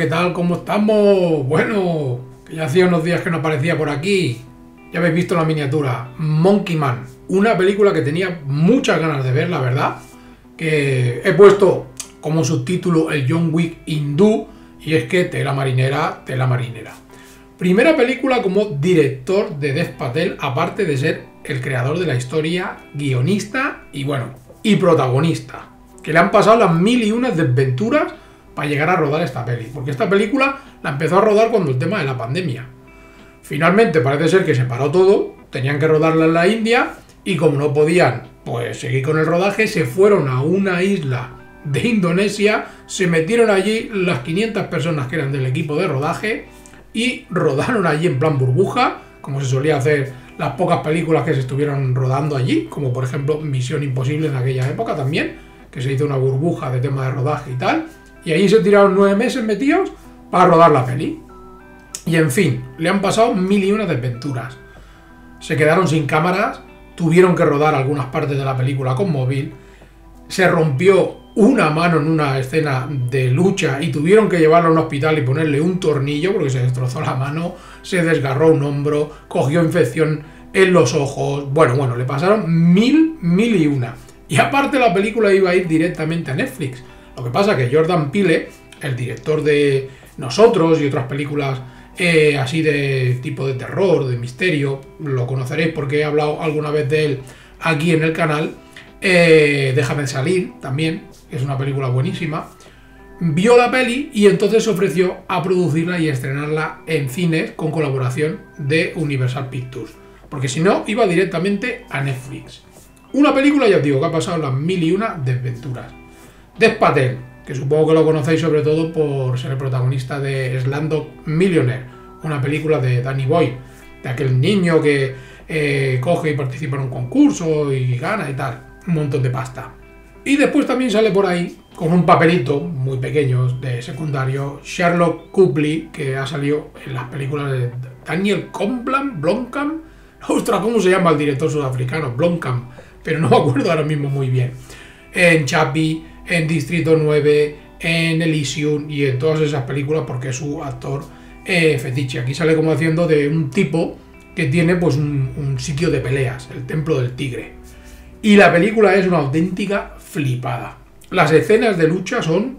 ¿qué tal? ¿Cómo estamos? Bueno, que ya hacía unos días que no aparecía por aquí. Ya habéis visto la miniatura. Monkey Man, una película que tenía muchas ganas de ver, la verdad. Que he puesto como subtítulo el John Wick hindú, y es que tela marinera, tela marinera. Primera película como director de Dev Patel, aparte de ser el creador de la historia, guionista y bueno, y protagonista. Que le han pasado las mil y unas desventuras para llegar a rodar esta peli. Porque esta película la empezó a rodar cuando el tema de la pandemia. Finalmente parece ser que se paró todo, tenían que rodarla en la India y como no podían pues seguir con el rodaje, se fueron a una isla de Indonesia, se metieron allí las 500 personas que eran del equipo de rodaje y rodaron allí en plan burbuja, como se solía hacer las pocas películas que se estuvieron rodando allí, como por ejemplo Misión Imposible en aquella época también, que se hizo una burbuja de tema de rodaje y tal, y allí se tiraron 9 meses metidos para rodar la peli. Y en fin, le han pasado mil y una desventuras. Se quedaron sin cámaras, tuvieron que rodar algunas partes de la película con móvil, se rompió una mano en una escena de lucha y tuvieron que llevarlo a un hospital y ponerle un tornillo porque se destrozó la mano, se desgarró un hombro, cogió infección en los ojos. Bueno, le pasaron mil y una. Y aparte la película iba a ir directamente a Netflix. Lo que pasa es que Jordan Peele, el director de Nosotros y otras películas así de tipo de terror, de misterio, lo conoceréis porque he hablado alguna vez de él aquí en el canal, Déjame salir también, es una película buenísima, vio la peli y entonces se ofreció a producirla y estrenarla en cines con colaboración de Universal Pictures, porque si no iba directamente a Netflix. Una película, ya os digo, que ha pasado las mil y una desventuras. Dev Patel, que supongo que lo conocéis sobre todo por ser el protagonista de Slumdog Millionaire, una película de Danny Boyle, de aquel niño que coge y participa en un concurso y gana y tal, un montón de pasta. Y después también sale por ahí, con un papelito muy pequeño de secundario, Sherlock Copley, que ha salido en las películas de Daniel Blomkamp. Ostras, ¿cómo se llama el director sudafricano? Blomkamp, pero no me acuerdo ahora mismo muy bien. En Chappie, en Distrito 9, en Elysium y en todas esas películas porque es su actor fetiche. Aquí sale como haciendo de un tipo que tiene pues un sitio de peleas, el Templo del Tigre. Y la película es una auténtica flipada. Las escenas de lucha son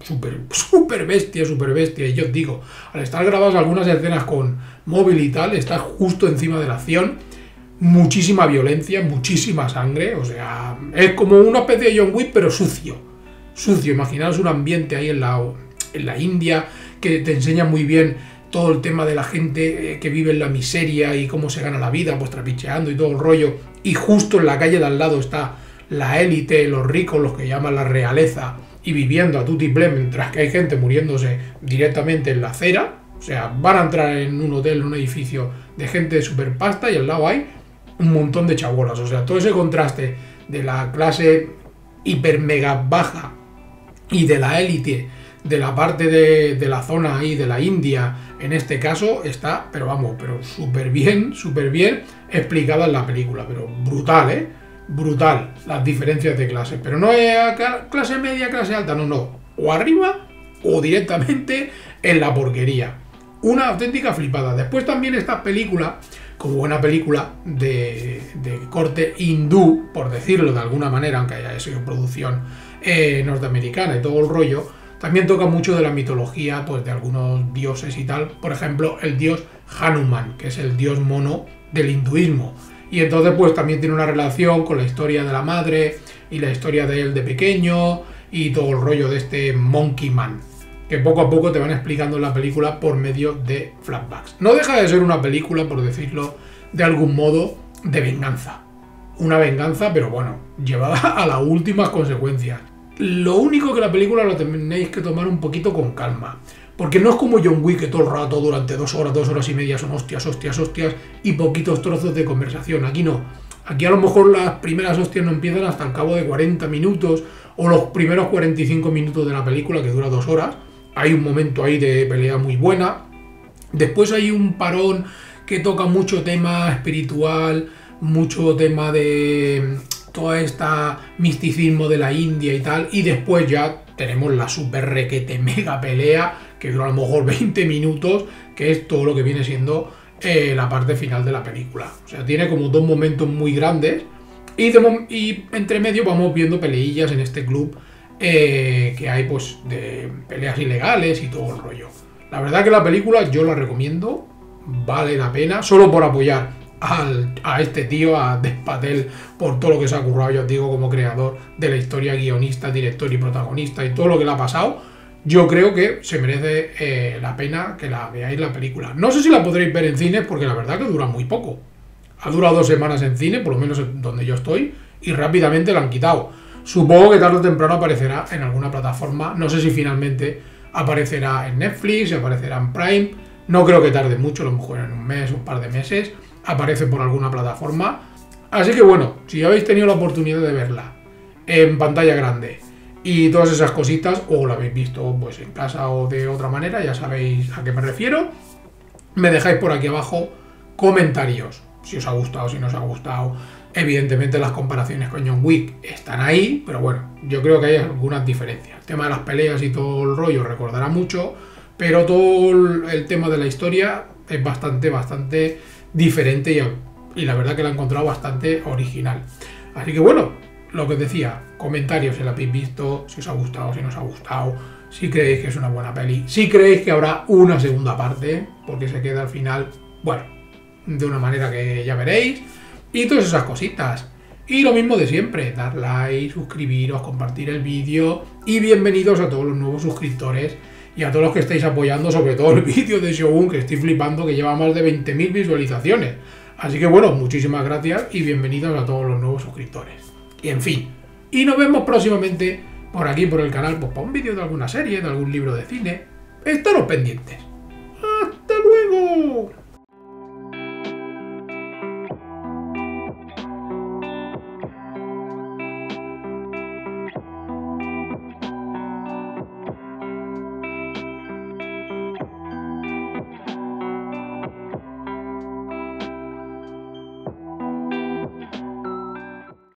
súper bestia. Y yo os digo, al estar grabadas algunas escenas con móvil y tal, está justo encima de la acción. Muchísima violencia, muchísima sangre. O sea, es como una especie de John Wick, pero sucio. Imaginaos un ambiente ahí en la India que te enseña muy bien todo el tema de la gente que vive en la miseria y cómo se gana la vida, pues trapicheando y todo el rollo. Y justo en la calle de al lado está la élite, los ricos, los que llaman la realeza, y viviendo a tutiplén, mientras que hay gente muriéndose directamente en la acera. O sea, van a entrar en un hotel, en un edificio de gente de super pasta y al lado hay un montón de chabolas. O sea, todo ese contraste de la clase hiper mega baja y de la élite de la parte de la zona ahí de la India, en este caso, está, pero súper bien explicada en la película, pero brutal, brutal las diferencias de clase, pero no es clase media, clase alta, no, o arriba o directamente en la porquería. Una auténtica flipada. Después también esta película, como buena película de corte hindú, por decirlo de alguna manera, aunque haya sido producción norteamericana y todo el rollo, también toca mucho de la mitología, pues de algunos dioses y tal. Por ejemplo, el dios Hanuman, que es el dios mono del hinduismo. Y entonces pues también tiene una relación con la historia de la madre y la historia de él de pequeño y todo el rollo de este Monkey Man, que poco a poco te van explicando en la película por medio de flashbacks. No deja de ser una película, por decirlo de algún modo, de venganza. Una venganza, pero bueno, llevada a las últimas consecuencias. Lo único que la película lo tenéis que tomar un poquito con calma, porque no es como John Wick, que todo el rato durante 2 horas y media son hostias y poquitos trozos de conversación. Aquí no. Aquí a lo mejor las primeras hostias no empiezan hasta el cabo de 40 minutos o los primeros 45 minutos de la película, que dura 2 horas. Hay un momento ahí de pelea muy buena. Después hay un parón que toca mucho tema espiritual, mucho tema de todo este misticismo de la India y tal, y después ya tenemos la super requete mega pelea que dura a lo mejor 20 minutos, que es todo lo que viene siendo la parte final de la película. O sea, tiene como dos momentos muy grandes y entre medio vamos viendo peleillas en este club que hay pues de peleas ilegales y todo el rollo. La verdad que la película yo la recomiendo, vale la pena, solo por apoyar a este tío, a Dev Patel, por todo lo que se ha currado, yo os digo, como creador de la historia, guionista, director y protagonista y todo lo que le ha pasado. Yo creo que se merece la pena que la veáis la película. No sé si la podréis ver en cine porque la verdad que dura muy poco. Ha durado 2 semanas en cine, por lo menos donde yo estoy, y rápidamente la han quitado. Supongo que tarde o temprano aparecerá en alguna plataforma. No sé si finalmente aparecerá en Netflix, si aparecerá en Prime. No creo que tarde mucho, a lo mejor en un mes, un par de meses. Aparece por alguna plataforma. Así que bueno, si habéis tenido la oportunidad de verla en pantalla grande y todas esas cositas, o la habéis visto pues en casa o de otra manera, ya sabéis a qué me refiero, me dejáis por aquí abajo comentarios, si os ha gustado, si no os ha gustado. Evidentemente las comparaciones con John Wick están ahí, pero bueno, yo creo que hay algunas diferencias. El tema de las peleas y todo el rollo recordará mucho, pero todo el tema de la historia es bastante diferente y la verdad que la he encontrado bastante original. Así que bueno, lo que os decía, comentarios si la habéis visto, si os ha gustado, si no os ha gustado, si creéis que es una buena peli, si creéis que habrá una segunda parte, porque se queda al final, bueno, de una manera que ya veréis, y todas esas cositas. Y lo mismo de siempre, dar like, suscribiros, compartir el vídeo, y bienvenidos a todos los nuevos suscriptores y a todos los que estáis apoyando, sobre todo el vídeo de Shogun, que estoy flipando, que lleva más de 20.000 visualizaciones. Así que bueno, muchísimas gracias y bienvenidos a todos los nuevos suscriptores. Y en fin, y nos vemos próximamente por aquí, por el canal, pues para un vídeo de alguna serie, de algún libro de cine. Estaros pendientes.